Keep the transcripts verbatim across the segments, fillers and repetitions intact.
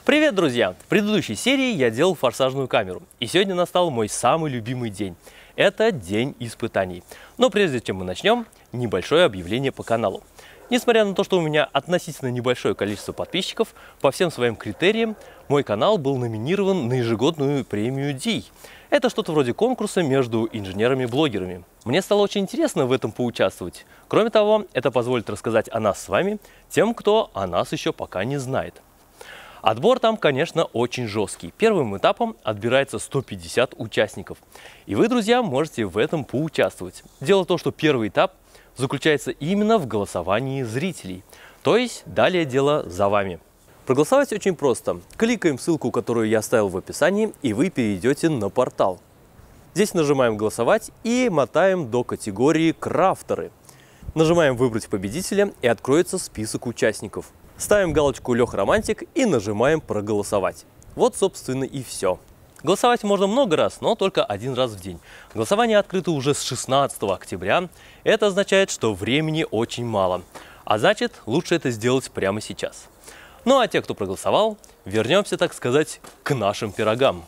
Привет, друзья! В предыдущей серии я делал форсажную камеру, и сегодня настал мой самый любимый день. Это день испытаний. Но прежде чем мы начнем, небольшое объявление по каналу. Несмотря на то, что у меня относительно небольшое количество подписчиков, по всем своим критериям мой канал был номинирован на ежегодную премию ди ай. Это что-то вроде конкурса между инженерами-блогерами. Мне стало очень интересно в этом поучаствовать. Кроме того, это позволит рассказать о нас с вами тем, кто о нас еще пока не знает. Отбор там, конечно, очень жесткий. Первым этапом отбирается сто пятьдесят участников. И вы, друзья, можете в этом поучаствовать. Дело в том, что первый этап заключается именно в голосовании зрителей. То есть далее дело за вами. Проголосовать очень просто. Кликаем ссылку, которую я оставил в описании, и вы перейдете на портал. Здесь нажимаем «Голосовать» и мотаем до категории «Крафтеры». Нажимаем «Выбрать победителя» и откроется список участников. Ставим галочку «Лех Романтик» и нажимаем «Проголосовать». Вот, собственно, и все. Голосовать можно много раз, но только один раз в день. Голосование открыто уже с шестнадцатого октября. Это означает, что времени очень мало. А значит, лучше это сделать прямо сейчас. Ну а те, кто проголосовал, вернемся, так сказать, к нашим пирогам.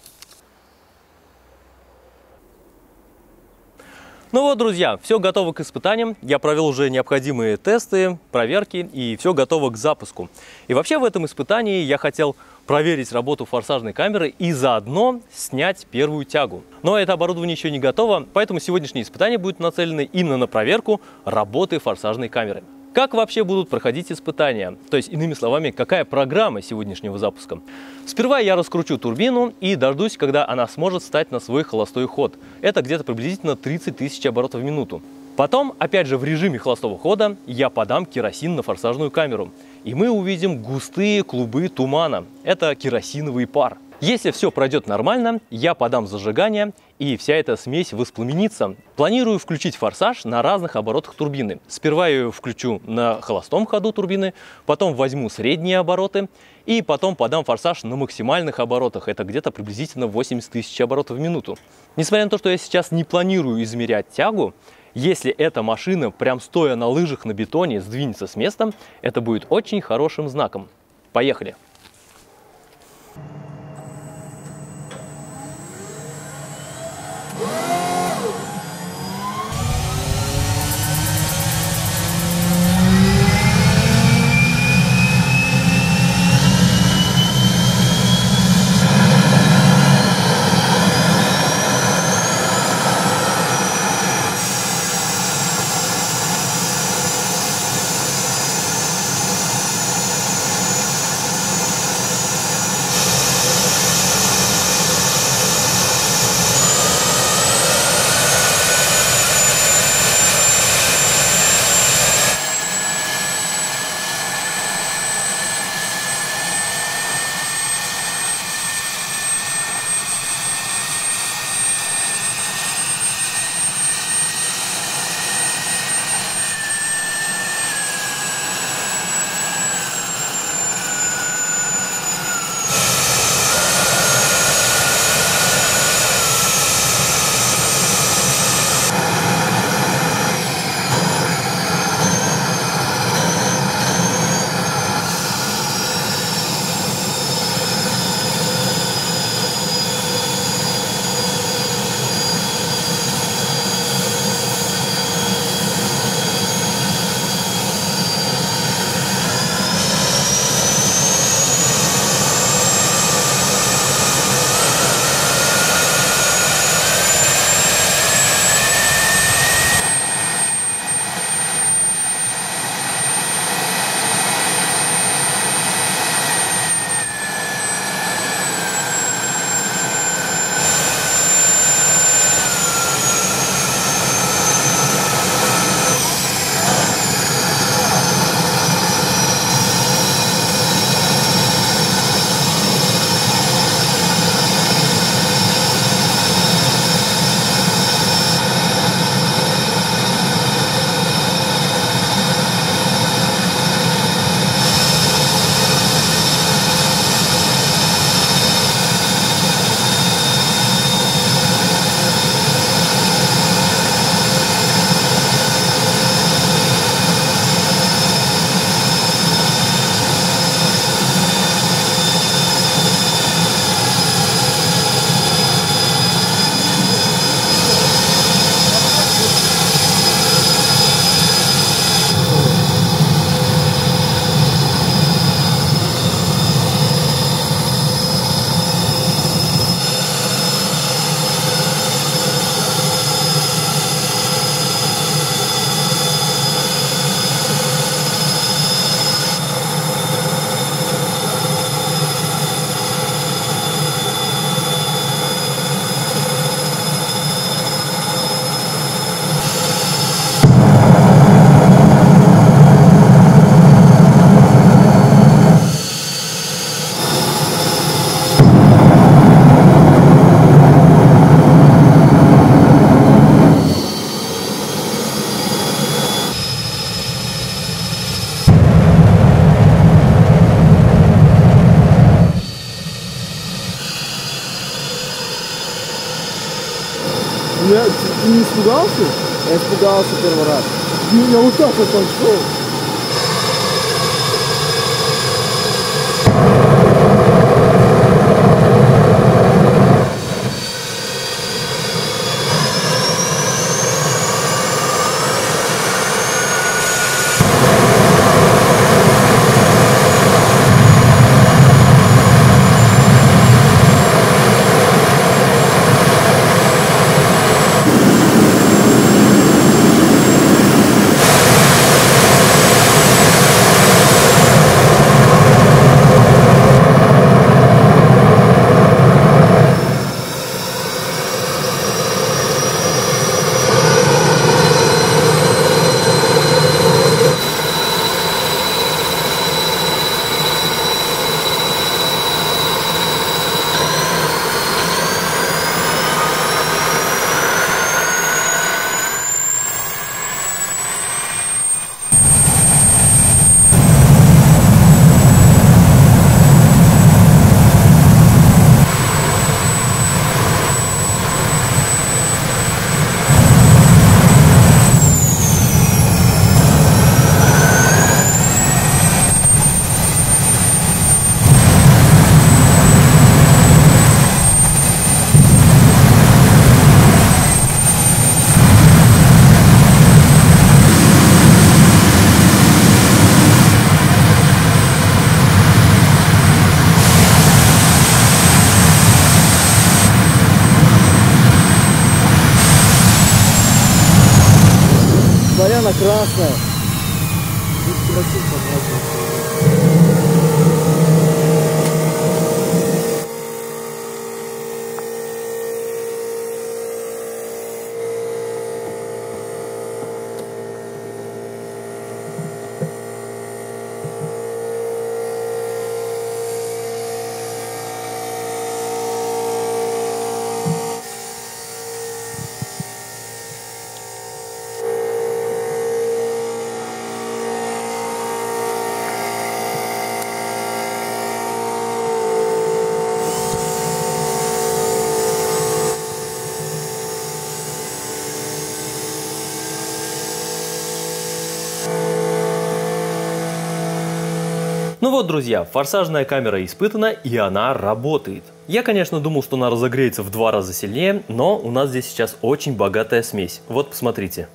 Ну вот, друзья, все готово к испытаниям. Я провел уже необходимые тесты, проверки, и все готово к запуску. И вообще в этом испытании я хотел проверить работу форсажной камеры и заодно снять первую тягу. Но это оборудование еще не готово, поэтому сегодняшнее испытание будет нацелено именно на проверку работы форсажной камеры. Как вообще будут проходить испытания? То есть, иными словами, какая программа сегодняшнего запуска? Сперва я раскручу турбину и дождусь, когда она сможет встать на свой холостой ход. Это где-то приблизительно тридцать тысяч оборотов в минуту. Потом, опять же в режиме холостого хода, я подам керосин на форсажную камеру. И мы увидим густые клубы тумана. Это керосиновый пар. Если все пройдет нормально, я подам зажигание, и вся эта смесь воспламенится. Планирую включить форсаж на разных оборотах турбины. Сперва я ее включу на холостом ходу турбины, потом возьму средние обороты, и потом подам форсаж на максимальных оборотах. Это где-то приблизительно восемьдесят тысяч оборотов в минуту. Несмотря на то, что я сейчас не планирую измерять тягу, если эта машина, прям стоя на лыжах на бетоне, сдвинется с места, это будет очень хорошим знаком. Поехали! не испугался? Я испугался первый раз. Я вот так вот пошел. Смотря на красное. Ну вот, друзья, форсажная камера испытана, и она работает. Я, конечно, думал, что она разогреется в два раза сильнее, но у нас здесь сейчас очень богатая смесь. Вот, посмотрите.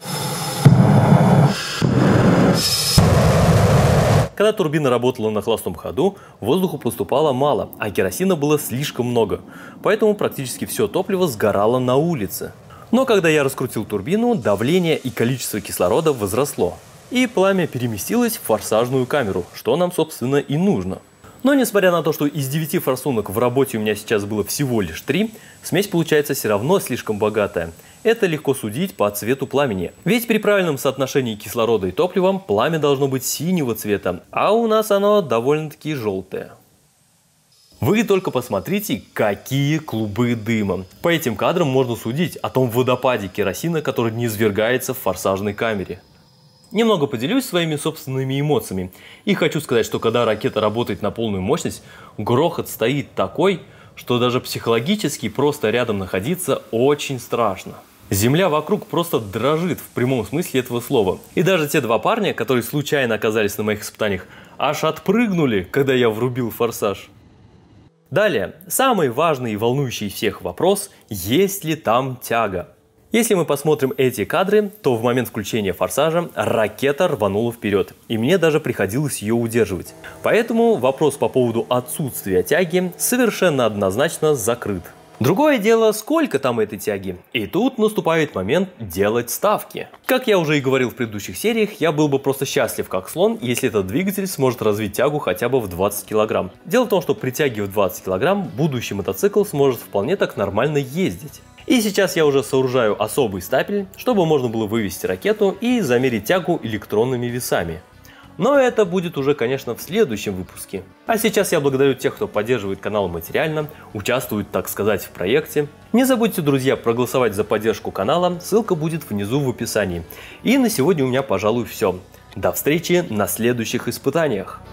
Когда турбина работала на холостом ходу, воздуху поступало мало, а керосина было слишком много. Поэтому практически все топливо сгорало на улице. Но когда я раскрутил турбину, давление и количество кислорода возросло. И пламя переместилось в форсажную камеру, что нам, собственно, и нужно. Но несмотря на то, что из девяти форсунок в работе у меня сейчас было всего лишь три, смесь получается все равно слишком богатая. Это легко судить по цвету пламени. Ведь при правильном соотношении кислорода и топлива пламя должно быть синего цвета, а у нас оно довольно-таки желтое. Вы только посмотрите, какие клубы дыма. По этим кадрам можно судить о том водопаде керосина, который низвергается в форсажной камере. Немного поделюсь своими собственными эмоциями. И хочу сказать, что когда ракета работает на полную мощность, грохот стоит такой, что даже психологически просто рядом находиться очень страшно. Земля вокруг просто дрожит в прямом смысле этого слова. И даже те два парня, которые случайно оказались на моих испытаниях, аж отпрыгнули, когда я врубил форсаж. Далее, самый важный и волнующий всех вопрос, есть ли там тяга. Если мы посмотрим эти кадры, то в момент включения форсажа ракета рванула вперед, и мне даже приходилось ее удерживать. Поэтому вопрос по поводу отсутствия тяги совершенно однозначно закрыт. Другое дело, сколько там этой тяги. И тут наступает момент делать ставки. Как я уже и говорил в предыдущих сериях, я был бы просто счастлив как слон, если этот двигатель сможет развить тягу хотя бы в двадцать килограмм. Дело в том, что при тяге в двадцать килограмм будущий мотоцикл сможет вполне так нормально ездить. И сейчас я уже сооружаю особый стапель, чтобы можно было вывести ракету и замерить тягу электронными весами. Но это будет уже, конечно, в следующем выпуске. А сейчас я благодарю тех, кто поддерживает канал материально, участвует, так сказать, в проекте. Не забудьте, друзья, проголосовать за поддержку канала, ссылка будет внизу в описании. И на сегодня у меня, пожалуй, все. До встречи на следующих испытаниях.